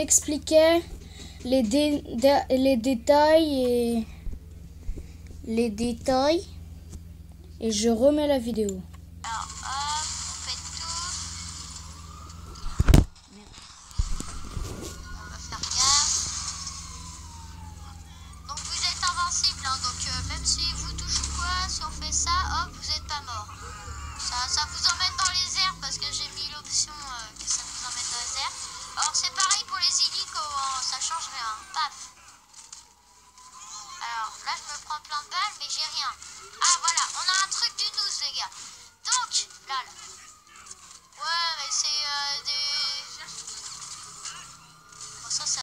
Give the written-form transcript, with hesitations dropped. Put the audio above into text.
expliquait les détails et je remets la vidéo. Alors hop, on fait tout. On va faire gaffe. Donc vous êtes invincible, hein, donc même si vous touchez quoi, si on fait ça, hop, vous n'êtes pas mort. Ça vous emmène dans les airs parce que j'ai mis l'option que ça vous emmène dans les airs. Alors c'est pareil pour les hélicos, hein, ça change rien. Paf. Alors là je me prends plein de balles mais j'ai rien. Ah voilà, on a un truc du news les gars. Donc, là. Ouais mais c'est des... Bon, ça